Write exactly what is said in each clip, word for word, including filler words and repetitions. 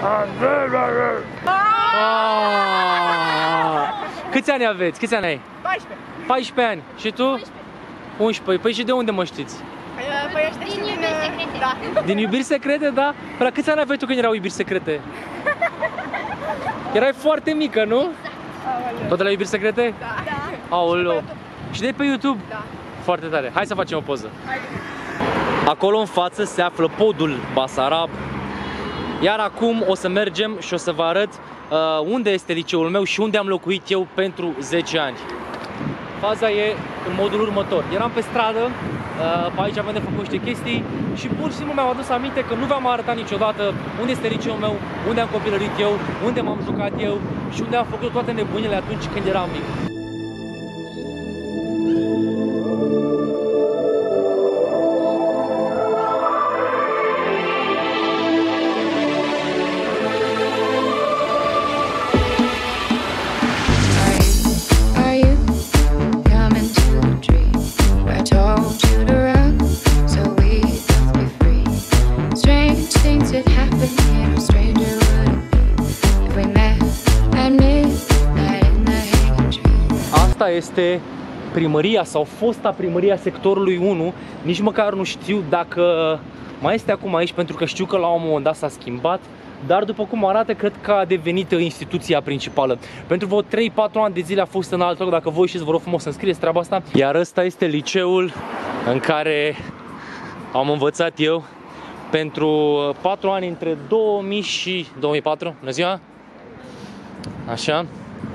Câți ani aveți? Câți ani ai? paisprezece. paisprezece ani. Și tu? unsprezece. unsprezece. Păi și de unde mă știți? Păi ăștia știu din iubiri secrete. Da. Din iubiri secrete, da? Păi la câți ani aveai tu când erau iubiri secrete? Erai foarte mică, nu? Aoleu. Tot de la iubiri secrete? Da. Da. Aoleu. Și de pe YouTube? Da. Foarte tare. Hai să facem o poză. Hai. Acolo în față se află podul Basarab. Iar acum o să mergem și o să vă arăt uh, unde este liceul meu și unde am locuit eu pentru zece ani. Faza e în modul următor. Eram pe stradă, uh, pe aici aveam de făcut niște chestii și pur și simplu mi-am adus aminte că nu v-am arătat niciodată unde este liceul meu, unde am copilărit eu, unde m-am jucat eu și unde am făcut toate nebunile atunci când eram mic. Asta este primăria sau fosta primăria sectorului unu. Nici măcar nu știu dacă mai este acum aici, pentru că știu că la un moment dat s-a schimbat. Dar după cum arată, cred că a devenit instituția principală. Pentru vreo trei patru ani de zile a fost în alt loc. Dacă voi știți, vă rog frumos să-mi scrieți treaba asta. Iar ăsta este liceul în care am învățat eu pentru patru ani, între două mii și două mii patru. Bună ziua! Așa.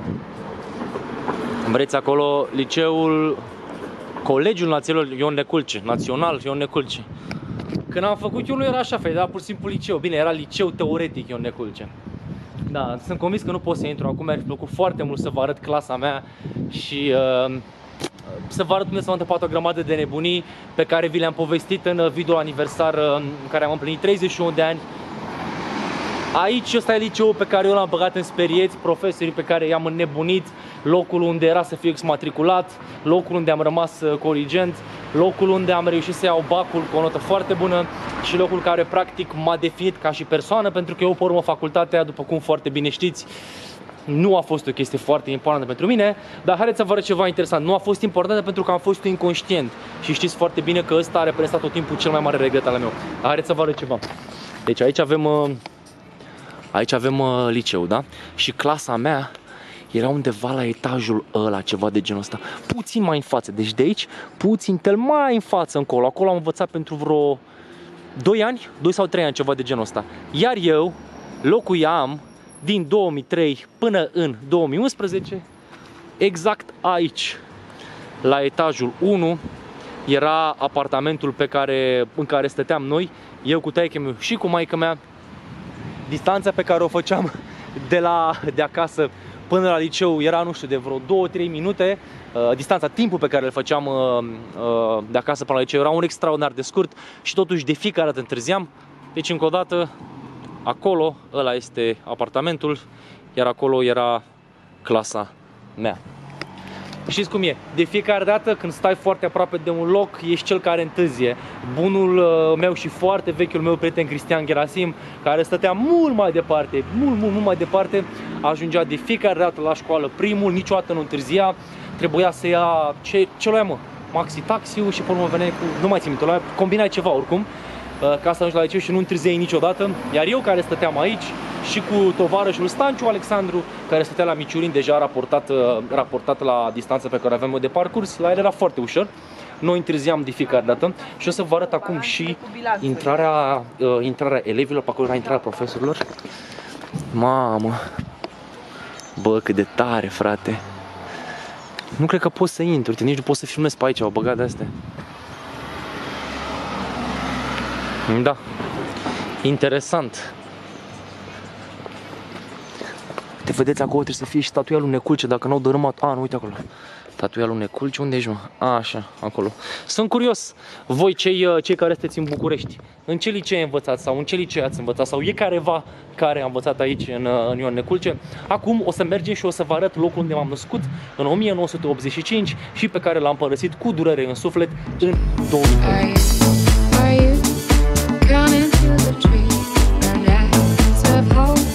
Vreți acolo liceul, Colegiul Național Ion Neculce, Național Ion Neculce. Când am făcut eu nu era așa, era pur și simplu liceu. Bine, era liceu teoretic Ion Neculce. Da, sunt convins că nu pot să intru acum, mi-ar fi plăcut foarte mult să vă arăt clasa mea și uh, să vă arăt unde s-au întâmplat o grămadă de nebunii pe care vi le-am povestit în video aniversar în care am împlinit treizeci și unu de ani. Aici ăsta e liceul pe care eu l-am băgat în sperieți, profesorii pe care i-am înnebunit, locul unde era să fiu exmatriculat, locul unde am rămas corigent, locul unde am reușit să iau bacul cu o notă foarte bună și locul care practic m-a definit ca și persoană, pentru că eu pe urmă facultatea, după cum foarte bine știți, nu a fost o chestie foarte importantă pentru mine, dar haideți să vă arăt ceva interesant. Nu a fost importantă pentru că am fost inconștient și știți foarte bine că ăsta a reprezentat tot timpul cel mai mare regret al meu. Dar haideți să vă arăt ceva. Deci aici avem... Aici avem uh, liceu, da? Și clasa mea era undeva la etajul ăla, ceva de genul ăsta. Puțin mai în față, deci de aici, puțin tel mai în față încolo. Acolo am învățat pentru vreo doi ani, doi sau trei ani, ceva de genul ăsta. Iar eu locuiam din două mii trei până în două mii unsprezece, exact aici, la etajul unu, era apartamentul pe care, în care stăteam noi, eu cu taică meu și cu maică mea. Distanța pe care o făceam de, la, de acasă până la liceu era, nu știu, de vreo două trei minute. Uh, distanța, timpul pe care îl făceam uh, uh, de acasă până la liceu era un extraordinar de scurt și totuși de fiecare dată întârziam. Deci încă o dată, acolo, ăla este apartamentul, iar acolo era clasa mea. Știți cum e? De fiecare dată când stai foarte aproape de un loc, ești cel care întârzie. Bunul meu și foarte vechiul meu prieten Cristian Gerasim, care stătea mult mai departe, mult, mult, mult mai departe, ajungea de fiecare dată la școală primul, niciodată nu întârzia. Trebuia să ia, ce, ce luai mă? Maxi-taxiul și pe urmă venea cu, nu mai țin minte, luai, combinai ceva oricum, ca să ajungi la liceu și nu întârziai niciodată. Iar eu care stăteam aici și cu tovarășul Stanciu Alexandru, care stătea la Miciurin, deja raportat, raportat la distanța pe care aveam eu de parcurs, la el era foarte ușor. Noi întârziam de fiecare dată și o să vă arăt acum și intrarea, uh, intrarea elevilor, pe acolo era intrarea profesorilor. Mamă! Bă, cât de tare, frate! Nu cred că pot să intru, uite, nici nu pot să filmez pe aici, au băgat de astea. Da, interesant. Te vedeți acolo, trebuie să fie și statuia lui Neculce, dacă n-au dărâmat. A, nu, uite acolo. Statuia lui Neculce, unde ești, mă? A, așa, acolo. Sunt curios, voi cei, cei care sunteți în București, în ce licee învățați sau în ce licee ați învățat sau e careva care a învățat aici în, în Ion Neculce. Acum o să mergem și o să vă arăt locul unde m-am născut în o mie nouă sute optzeci și cinci și pe care l-am părăsit cu durere în suflet în două mii. Coming to the tree, and that's of hope.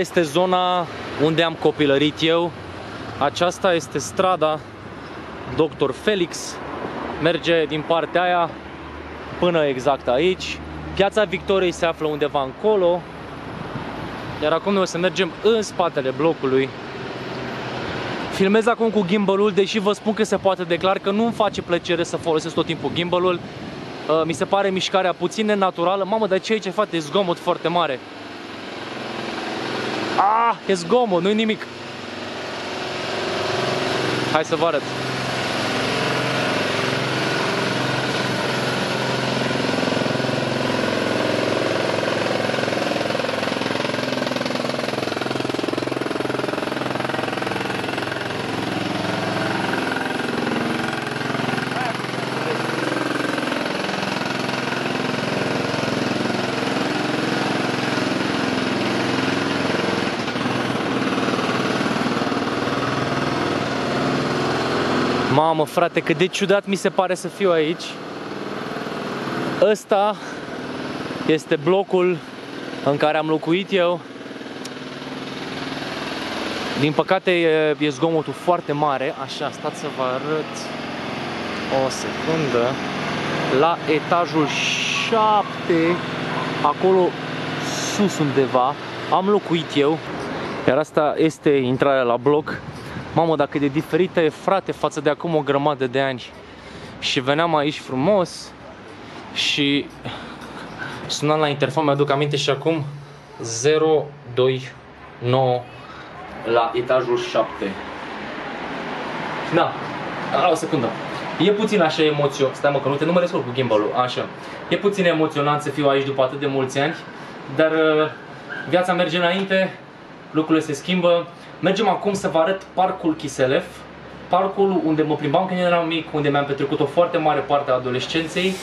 este zona unde am copilărit eu. Aceasta este strada doctor Felix. Merge din partea aia până exact aici. Piața Victoriei se află undeva încolo. Iar acum noi o să mergem în spatele blocului. Filmez acum cu gimbalul, deși vă spun că se poate declar că nu îmi face plăcere să folosesc tot timpul gimbalul. Mi se pare mișcarea puțin nenaturală. Mamă, dar ce aici, frate? E zgomot foarte mare. Ah, e zgomot, nu-i nimic. Hai să vă arăt. Mamă, frate, cât de ciudat mi se pare să fiu aici. Ăsta este blocul în care am locuit eu. Din păcate e, e zgomotul foarte mare. Așa, stați să vă arăt o secundă. La etajul șapte, acolo sus undeva, am locuit eu. Iar asta este intrarea la bloc. Mamă, dacă de diferită e, frate, față de acum o grămadă de ani. Și veneam aici frumos și sunam la interfon, mi-aduc aminte și acum zero doi nouă la etajul șapte. Da, o secundă. E puțin așa emoționant. Stai mă, că nu te nu mă descurc cu gimbalul. Așa. E puțin emoționant să fiu aici după atât de mulți ani, dar viața merge înainte, lucrurile se schimbă. Mergem acum să vă arăt parcul Chiselef, parcul unde mă plimbam când eram mic, unde mi-am petrecut o foarte mare parte a adolescenței.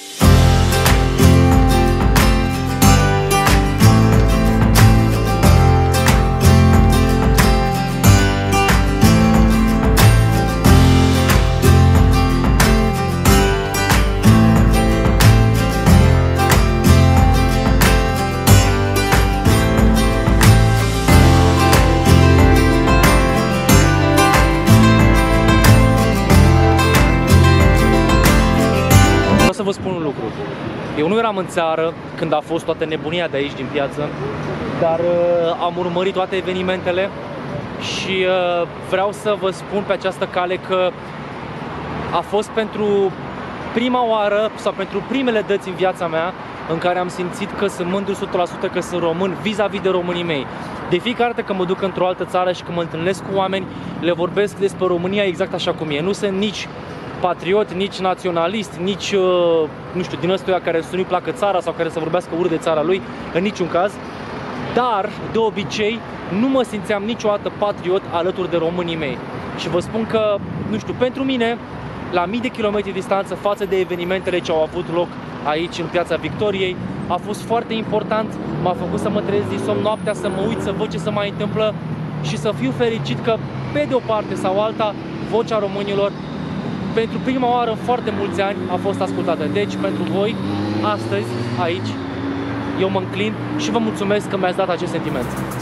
Să vă spun un lucru. Eu nu eram în țară când a fost toată nebunia de aici din piață, dar uh, am urmărit toate evenimentele și uh, vreau să vă spun pe această cale că a fost pentru prima oară sau pentru primele dăți în viața mea în care am simțit că sunt mândru o sută la sută că sunt român vis-a-vis de românii mei. De fiecare dată când mă duc într-o altă țară și când mă întâlnesc cu oameni, le vorbesc despre România exact așa cum e. Nu sunt nici patriot, nici naționalist, nici, nu știu, din ăstuia care să nu-i placă țara sau care să vorbească urât de țara lui, în niciun caz. Dar, de obicei, nu mă simțeam niciodată patriot alături de românii mei. Și vă spun că, nu știu, pentru mine, la mii de kilometri distanță față de evenimentele ce au avut loc aici, în Piața Victoriei, a fost foarte important. M-a făcut să mă trezesc din somn noaptea, să mă uit, să văd ce se mai întâmplă și să fiu fericit că, pe de o parte sau alta, vocea românilor pentru prima oară în foarte mulți ani a fost ascultată. Deci, pentru voi, astăzi, aici, eu mă înclin și vă mulțumesc că mi-ați dat acest sentiment.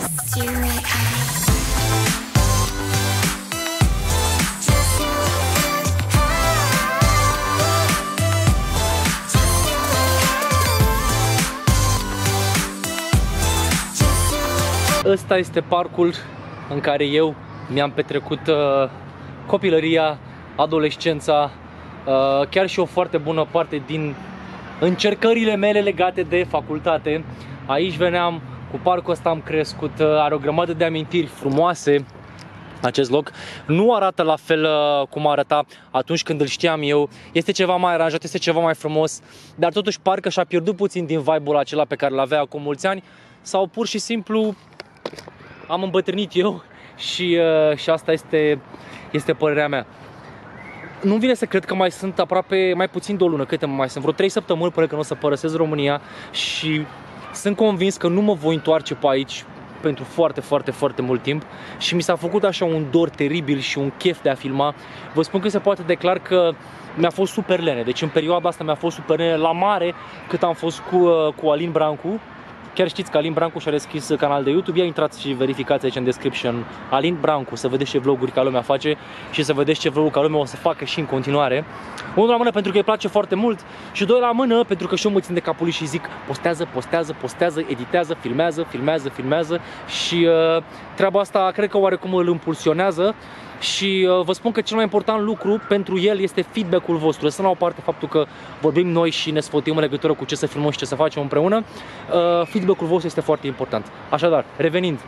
Ăsta este parcul în care eu mi-am petrecut uh, copilăria, adolescența, uh, chiar și o foarte bună parte din încercările mele legate de facultate. Aici veneam, cu parcul ăsta am crescut, uh, are o grămadă de amintiri frumoase. Acest loc nu arată la fel uh, cum arăta atunci când îl știam eu. Este ceva mai aranjat, este ceva mai frumos, dar totuși parcă și-a pierdut puțin din vibe-ul acela pe care l-avea acum mulți ani, sau pur și simplu am îmbătrânit eu și, uh, și asta este, este părerea mea. Nu vine să cred că mai sunt aproape mai puțin de o lună, câte mai sunt, vreo trei săptămâni până când o să părăsesc România și sunt convins că nu mă voi întoarce pe aici pentru foarte, foarte, foarte mult timp și mi s-a făcut așa un dor teribil și un chef de a filma. Vă spun că se poate declar că mi-a fost super lene, deci în perioada asta mi-a fost super lene la mare cât am fost cu, cu Alin Brancu Chiar știți că Alin Brancu și-a deschis canal de YouTube, ia intrați și verificați aici în description Alin Brancu, să vedeți ce vloguri ca lumea face și să vedeți ce vloguri ca lumea o să facă și în continuare. Unul la mână pentru că îi place foarte mult și doi la mână pentru că și eu mă țin de capul lui și zic postează, postează, postează, editează, filmează, filmează, filmează și uh, treaba asta cred că oarecum îl impulsionează. Și uh, vă spun că cel mai important lucru pentru el este feedback-ul vostru. Lăsăm la o parte faptul că vorbim noi și ne sfătuim în legătură cu ce să filmăm și ce să facem împreună. uh, Feedback-ul vostru este foarte important. Așadar, revenind,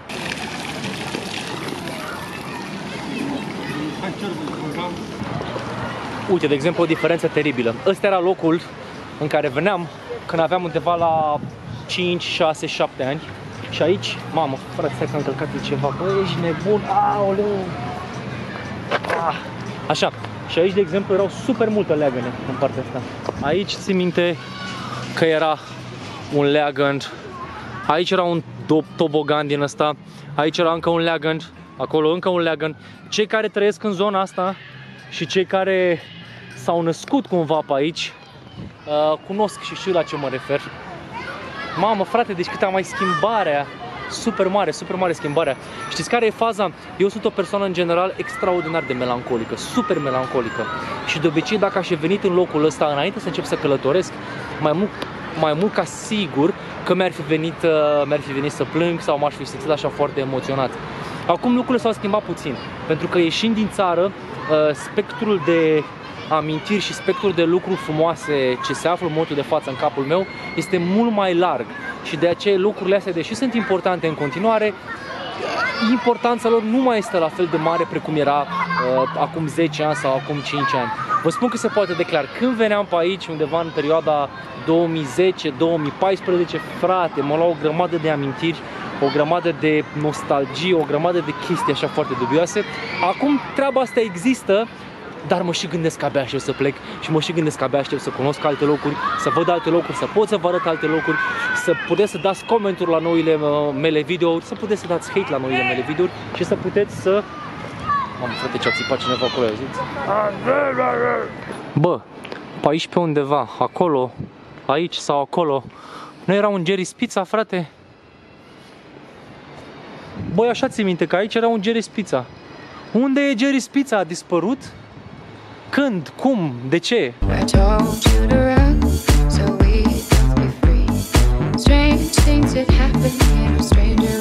uite, de exemplu, o diferență teribilă. Ăsta era locul în care veneam când aveam undeva la cinci, șase, șapte ani. Și aici, mamă, frate, stai că am călcat de ceva. Bă, ești nebun, aoleu. Ah, așa, și aici de exemplu erau super multe leagăne în partea asta. Aici țin minte că era un leagăn, aici era un tobogan din ăsta, aici era încă un leagăn, acolo încă un leagăn. Cei care trăiesc în zona asta și cei care s-au născut cumva pe aici uh, cunosc și știu la ce mă refer. Mamă, frate, deci câtă mai schimbarea. Super mare, super mare schimbarea. Știți care e faza? Eu sunt o persoană în general extraordinar de melancolică, super melancolică. Și de obicei dacă aș fi venit în locul ăsta înainte să încep să călătoresc, mai mult, mai mult ca sigur că mi-ar fi venit, mi-ar fi venit să plâng sau m-aș fi simțit așa foarte emoționat. Acum lucrurile s-au schimbat puțin, pentru că ieșind din țară, spectrul de amintiri și spectrul de lucruri frumoase ce se află în momentul de față în capul meu este mult mai larg. Și de aceea lucrurile astea, deși sunt importante în continuare, importanța lor nu mai este la fel de mare precum era uh, acum zece ani sau acum cinci ani. Vă spun că se poate declar, când veneam pe aici undeva în perioada două mii zece două mii paisprezece, frate, mă luau o grămadă de amintiri, o grămadă de nostalgie, o grămadă de chestii așa foarte dubioase. Acum treaba asta există, dar mă și gândesc că abia aștept să plec și mă și gândesc că abia aștept să cunosc alte locuri, să văd alte locuri, să pot să vă arăt alte locuri, să puteți să dați comenturi la noile mele videouri, să puteți să dați hate la noile mele videouri și să puteți să... Mamă, frate, ce-a țipat cineva acolo, auziți? Bă, pe aici pe undeva, acolo, aici sau acolo, nu era un Jerry's Pizza, frate? Băi, așa ți minte că aici era un Jerry's Pizza. Unde e Jerry's Pizza? A dispărut? Când? Cum? De ce? I told you to run, so we could be free. Strange things that happen when a stranger